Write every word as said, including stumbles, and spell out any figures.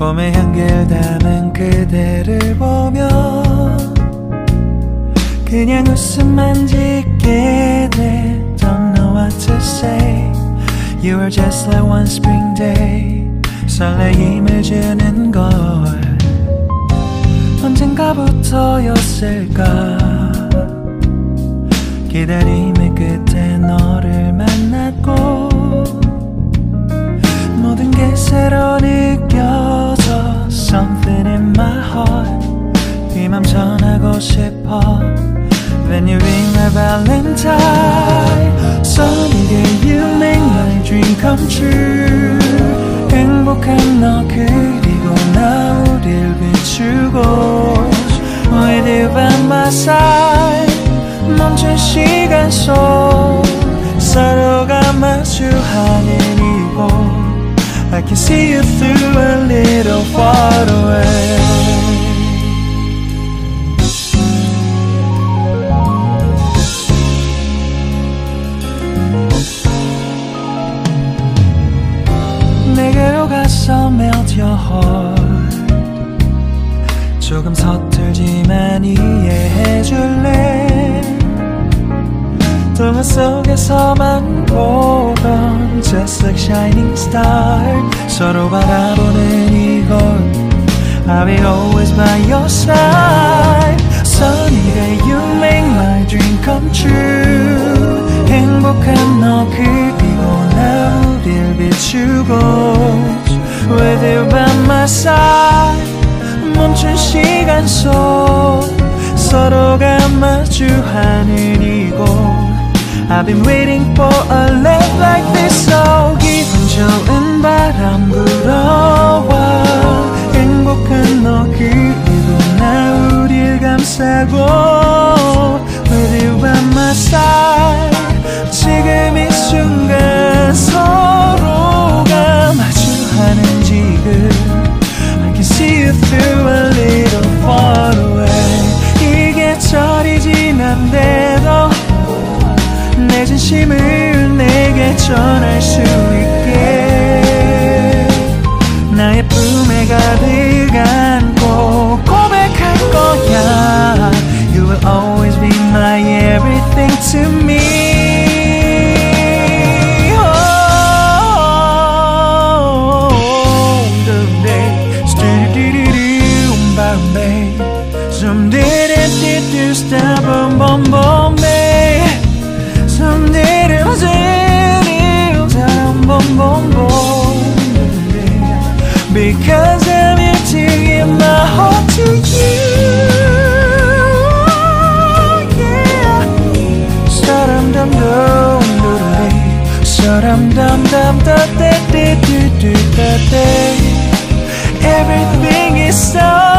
봄의 향기를 담은 그대를 보며 그냥 웃음만 짓게 돼. Don't know what to say. You are just like one spring day. 설레임을 주는 걸 언젠가부터였을까. 기다림의 끝에 너를 만났고 모든 게 새로 느껴져. Something in my heart. 이 맘 전하고 싶어. When you ring my valentine. Sunny day you make my dream come true. 행복한 너 그리고 나 우릴 비추고 With you by my side. 멈춘 시간 속 서로가 마주하는 이곳 I can see you through a little far away. 내게로 가서 melt your heart. 조금 서툴지만 이해해줄래. 동화 속에서만 보던 Just like shining star. 서로 바라보는 이곳 I'll be always by your side. Sunny day you make my dream come true. 행복한 너 그리고 나 우릴 비추고 With you by my side. 멈춘 시간 속 서로가 마주하는 이곳 I've been waiting for a love like this. So 기분 좋은 바람 불어와 행복한 너 그리고 나 우릴 감싸고 With you by my side. 지금 이 순간 서로가 마주하는 지금 I can see you through a little far away. 이 계절이 지난데도 내 진심을 내게 전할 수 있게 나의 품에 가득 안고 고백할 거야. You will always be my everything to me. Some didn't do stop boom boom boom babe. Some didn't do stop boom boom boom because I'm here to give my heart to you. Yeah. Sa-dum dum dum dum sa-dum dum dum da da da da da da. Everything is so